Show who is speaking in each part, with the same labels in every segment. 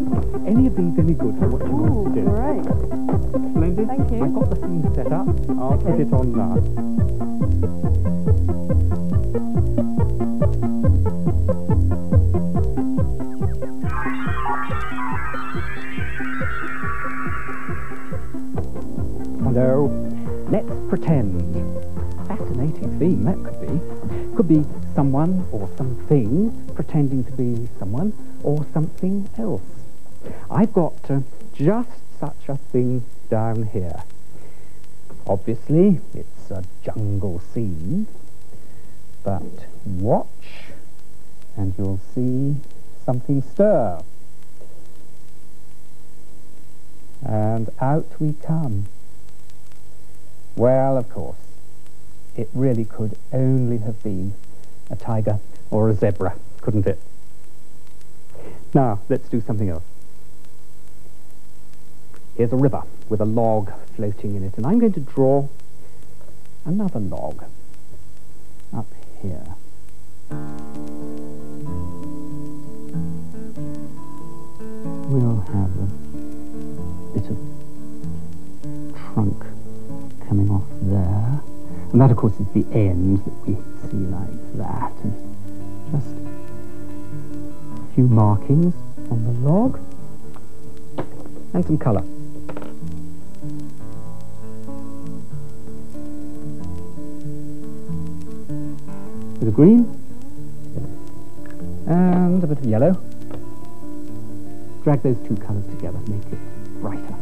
Speaker 1: Any of these any good for what you want to do?
Speaker 2: Great.
Speaker 1: Splendid.
Speaker 2: Thank you.
Speaker 1: I've got the scene set up. I'll put it on now. Hello. Let's pretend. Fascinating theme that could be. Could be someone or something pretending to be someone or something else. I've got just such a thing down here. Obviously, it's a jungle scene, but watch and you'll see something stir. And out we come. Well, of course, it really could only have been a tiger or a zebra, couldn't it? Now, let's do something else. Here's a river with a log floating in it, and I'm going to draw another log up here. We'll have a bit of trunk coming off there, and that of course is the end that we see like that, and just a few markings on the log and some colour. A bit of green and a bit of yellow. Drag those two colours together, make it brighter.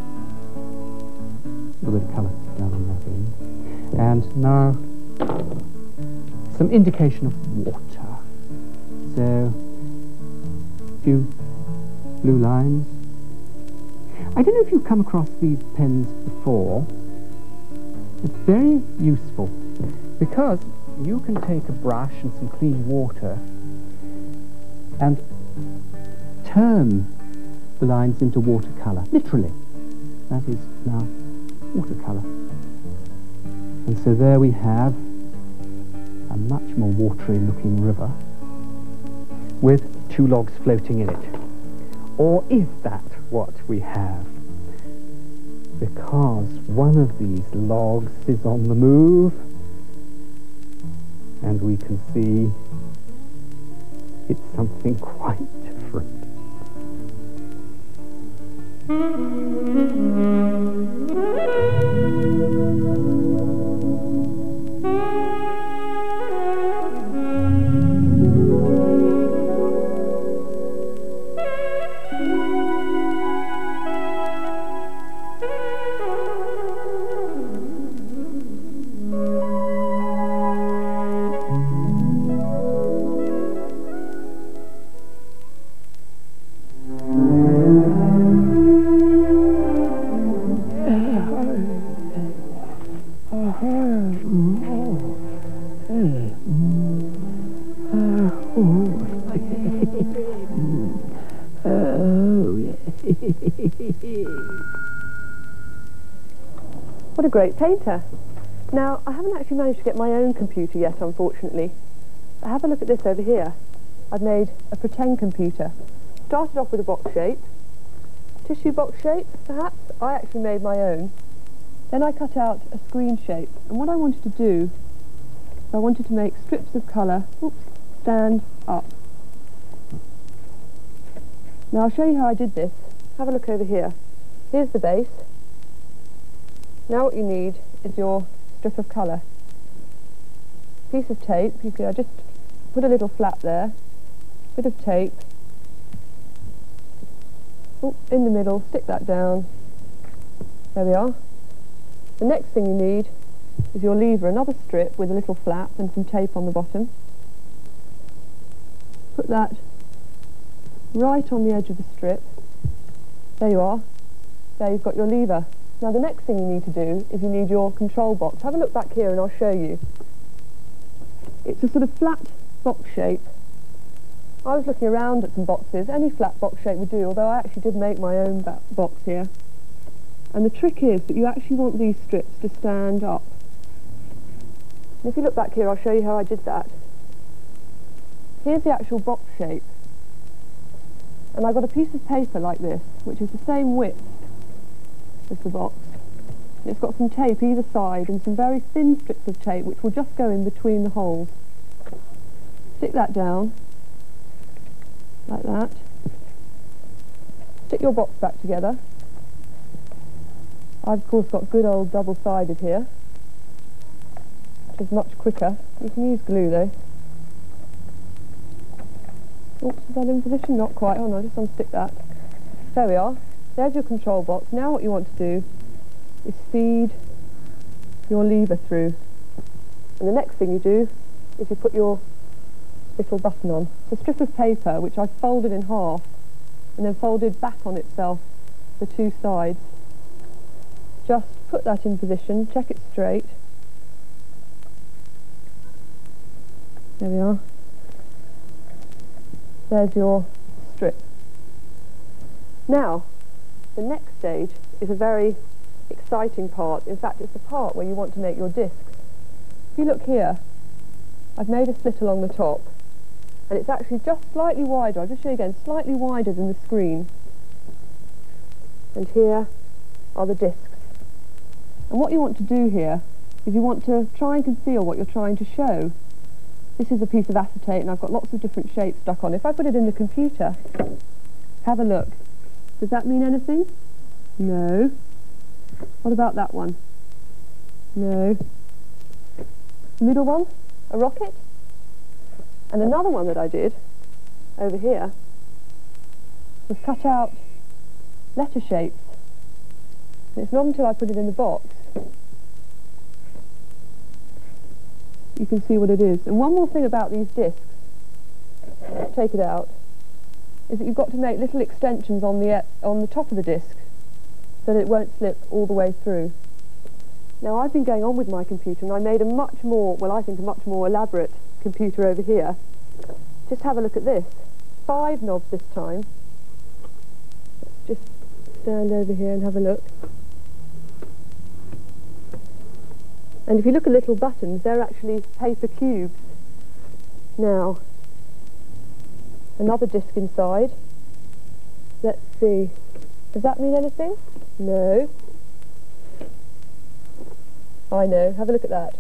Speaker 1: A little bit of colour down on that end. And now some indication of water. So a few blue lines. I don't know if you've come across these pens before. It's very useful because you can take a brush and some clean water and turn the lines into watercolour, literally. That is now watercolour. And so there we have a much more watery looking river with two logs floating in it. Or is that what we have? Because one of these logs is on the move, and we can see it's something quite different.
Speaker 2: What a great painter. Now, I haven't actually managed to get my own computer yet, unfortunately. But have a look at this over here. I've made a pretend computer. Started off with a box shape, tissue box shape, perhaps. I actually made my own. Then I cut out a screen shape. And what I wanted to do, I wanted to make strips of colour, stand up. Now, I'll show you how I did this. Have a look over here. Here's the base. Now what you need is your strip of colour. Piece of tape, you see I just put a little flap there, bit of tape, in the middle, stick that down, there we are. The next thing you need is your lever, another strip with a little flap and some tape on the bottom. Put that right on the edge of the strip, there you are, there you've got your lever. Now the next thing you need to do is you need your control box. Have a look back here and I'll show you. It's a sort of flat box shape. I was looking around at some boxes. Any flat box shape would do, although I actually did make my own box here. And the trick is that you actually want these strips to stand up. And if you look back here, I'll show you how I did that. Here's the actual box shape. And I've got a piece of paper like this, which is the same width as the box. And it's got some tape either side and some very thin strips of tape which will just go in between the holes. Stick that down, like that. Stick your box back together. I've of course got good old double-sided here, which is much quicker. You can use glue though. Oops, is that in position? Not quite. Oh no, just unstick that. There we are. There's your control box. Now what you want to do is feed your lever through. And the next thing you do is you put your little button on. It's a strip of paper which I've folded in half and then folded back on itself the two sides. Just put that in position, check it straight. There we are. There's your strip. Now, the next stage is a very exciting part. In fact, it's the part where you want to make your discs. If you look here, I've made a slit along the top, and it's actually just slightly wider. I'll just show you again, slightly wider than the screen. And here are the discs. And what you want to do here is you want to try and conceal what you're trying to show. This is a piece of acetate and I've got lots of different shapes stuck on. If I put it in the computer, have a look. Does that mean anything? No. What about that one? No. The middle one? A rocket? And another one that I did over here was cut out letter shapes. And it's not until I put it in the box you can see what it is. And one more thing about these discs, take it out, is that you've got to make little extensions on the top of the disc so that it won't slip all the way through. Now I've been going on with my computer and I made a much more, well I think a much more elaborate computer over here. Just have a look at this. 5 knobs this time. Let's just stand over here and have a look. And if you look at little buttons, they're actually paper cubes. Now, another disc inside. Let's see. Does that mean anything? No. I know. Have a look at that.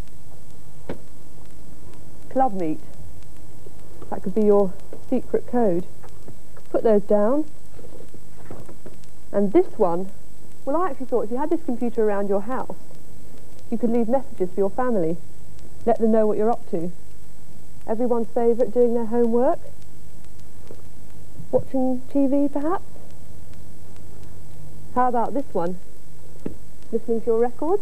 Speaker 2: Club meet. That could be your secret code. Put those down. And this one, well I actually thought if you had this computer around your house, you could leave messages for your family. Let them know what you're up to. Everyone's favourite, doing their homework. Watching TV perhaps. How about this one? Listening to your records.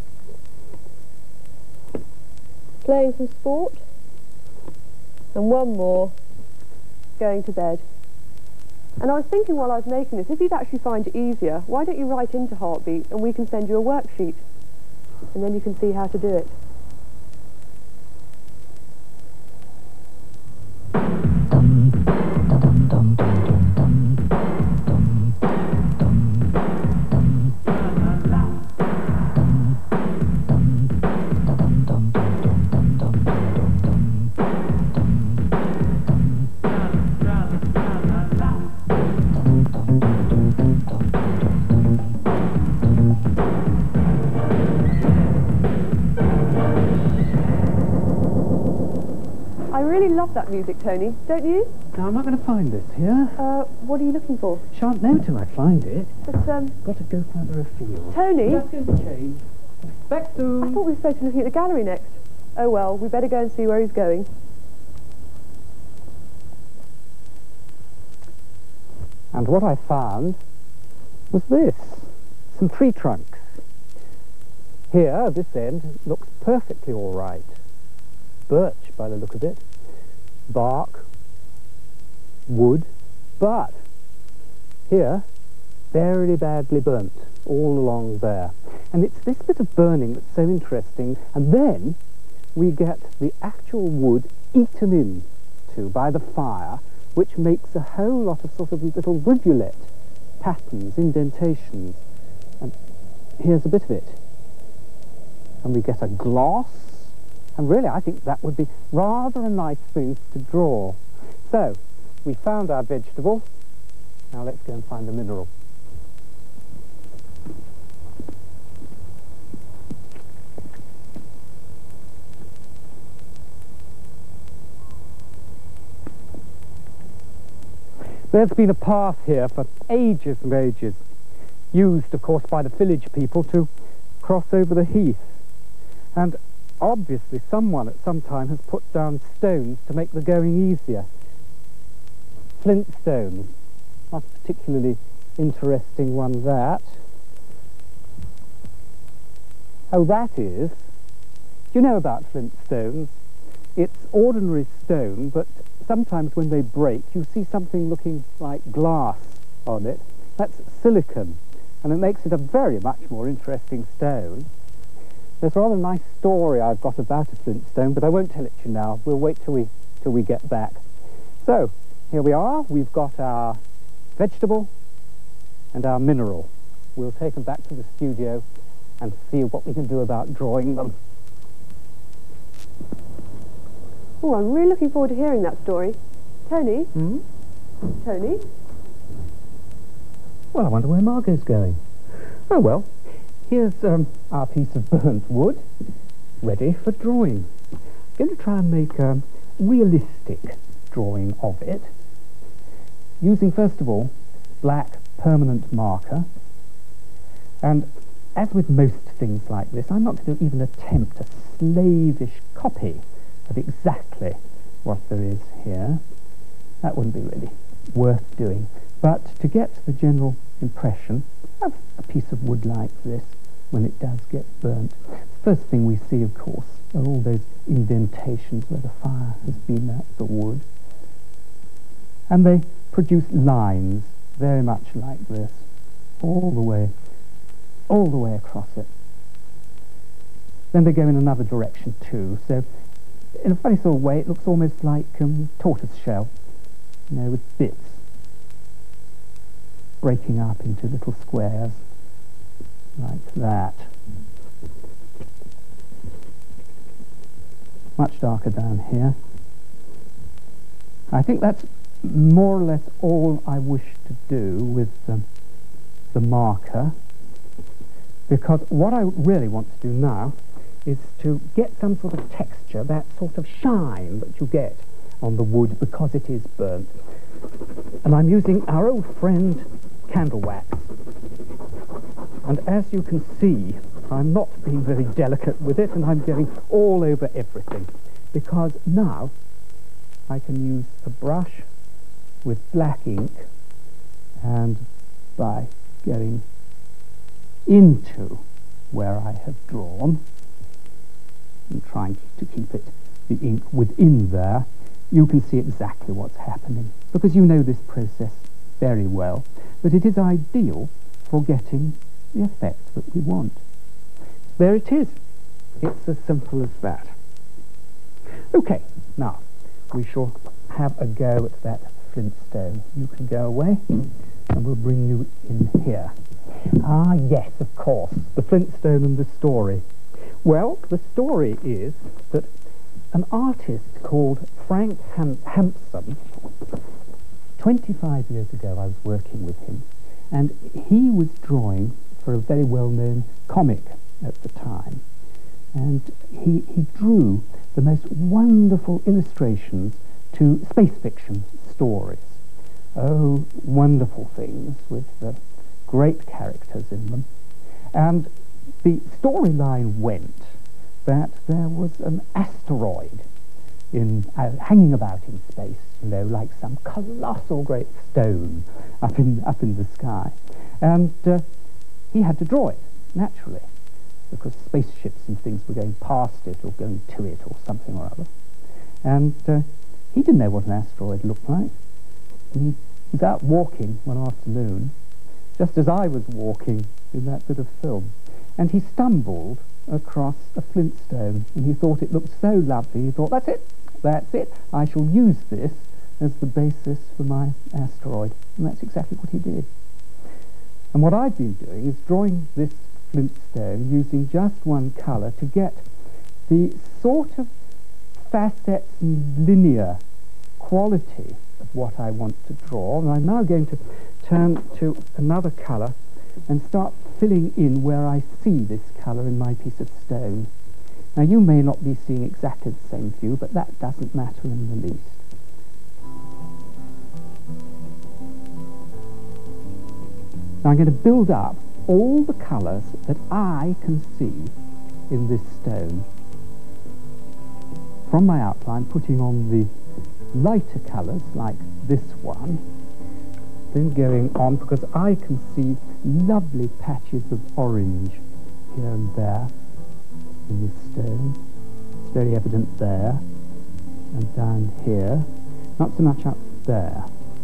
Speaker 2: Playing some sport. And one more, going to bed. And I was thinking while I was making this, if you'd actually find it easier, why don't you write into HartBeat and we can send you a worksheet? And then you can see how to do it. I really love that music, Tony, don't you?
Speaker 1: Now, I'm not going to find this here.
Speaker 2: What are you looking for?
Speaker 1: Shan't know till I find it.
Speaker 2: But,
Speaker 1: Got to go further afield.
Speaker 2: Tony?
Speaker 1: Just going to change. Back soon.
Speaker 2: I thought we were supposed to be looking at the gallery next. Oh well, we better go and see where he's going.
Speaker 1: And what I found was this. Some tree trunks. Here, this end, looks perfectly all right. Birch, by the look of it. Bark. Wood. But here, very badly burnt all along there. And it's this bit of burning that's so interesting. And then we get the actual wood eaten into by the fire, which makes a whole lot of sort of little rivulet patterns, indentations. And here's a bit of it. And we get a gloss. And really, I think that would be rather a nice thing to draw. So, we found our vegetable, Now let's go and find the mineral. There's been a path here for ages and ages, used of course by the village people to cross over the heath, and obviously someone at some time has put down stones to make the going easier. Flint stones, not a particularly interesting one that. Oh, that is, do you know about flint stones? It's ordinary stone, but sometimes when they break you see something looking like glass on it. That's silicon, and it makes it a very much more interesting stone. There's a rather nice story I've got about a flint stone, but I won't tell it to you now. We'll wait till we get back. So here we are. We've got our vegetable and our mineral. We'll take them back to the studio and see what we can do about drawing them.
Speaker 2: Oh, I'm really looking forward to hearing that story. Tony?
Speaker 1: Hmm?
Speaker 2: Tony?
Speaker 1: Well, I wonder where Margot's going. Oh well, here's our piece of burnt wood, ready for drawing. I'm going to try and make a realistic drawing of it, using first of all black permanent marker. And as with most things like this, I'm not going to even attempt a slavish copy of exactly what there is here. That wouldn't be really worth doing. But to get the general impression of a piece of wood like this when it does get burnt, the first thing we see, of course, are all those indentations where the fire has been at the wood. And they produce lines very much like this, all the way across it. Then they go in another direction too, so in a funny sort of way it looks almost like tortoise shell, you know, with bits breaking up into little squares like that. Much darker down here. I think that's more or less all I wish to do with the marker, because what I really want to do now is to get some sort of texture, that sort of shine that you get on the wood because it is burnt. And I'm using our old friend candle wax. And as you can see, I'm not being very delicate with it, and I'm getting all over everything, because now I can use a brush with black ink, and by getting into where I have drawn and trying to keep the ink within there, you can see exactly what's happening, because you know this process very well, but it is ideal for getting the effect that we want. There it is. It's as simple as that. Okay, now we shall have a go at that flintstone. You can go away and we'll bring you in here. Ah yes, of course, the flintstone and the story. Well, the story is that an artist called Frank Hampson, 25 years ago I was working with him, and he was drawing for a very well-known comic at the time, and he drew the most wonderful illustrations to space fiction stories. Oh, wonderful things with great characters in them. And the storyline went that there was an asteroid hanging about in space, you know, like some colossal great stone up in the sky. And he had to draw it, naturally, because spaceships and things were going past it or going to it or something or other. And he didn't know what an asteroid looked like. And he was out walking one afternoon, just as I was walking in that bit of film, and he stumbled across a flintstone, and he thought it looked so lovely, he thought, that's it, I shall use this as the basis for my asteroid. And that's exactly what he did. And what I've been doing is drawing this flintstone using just one colour to get the sort of facets and linear quality of what I want to draw. And I'm now going to turn to another colour and start filling in where I see this colour in my piece of stone. Now you may not be seeing exactly the same view, but that doesn't matter in the least. Now I'm going to build up all the colours that I can see in this stone. From my outline, putting on the lighter colours like this one, then going on, because I can see lovely patches of orange here and there in this stone. It's very evident there and down here, not so much up there.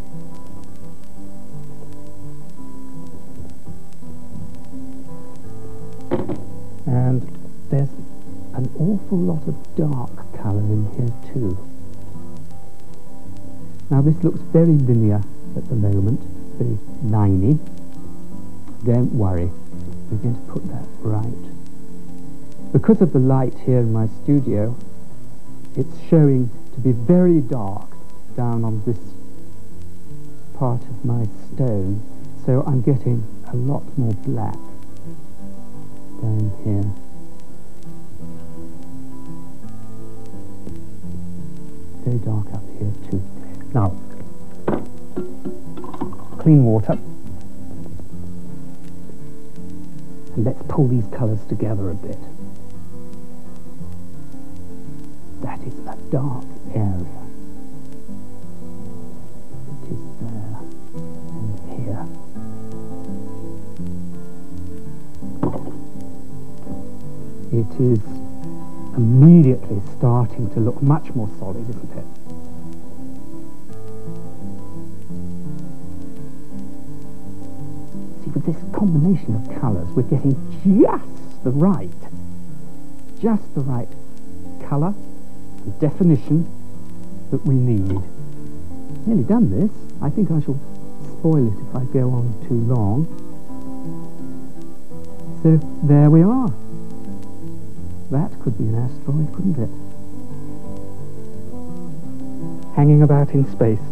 Speaker 1: And there's an awful lot of dark colour in here too. Now this looks very linear at the moment, very liney. Don't worry, we're going to put that right. Because of the light here in my studio, it's showing to be very dark down on this part of my stone, so I'm getting a lot more black down here. Very dark up here too. Now, clean water, and let's pull these colours together a bit. That is a dark area. It is there and here. It is immediately starting to look much more solid, isn't it? See, with this combination of colours, we're getting just the right colour and definition that we need. Nearly done this. I think I shall spoil it if I go on too long. So there we are. That could be an asteroid, couldn't it? Hanging about in space.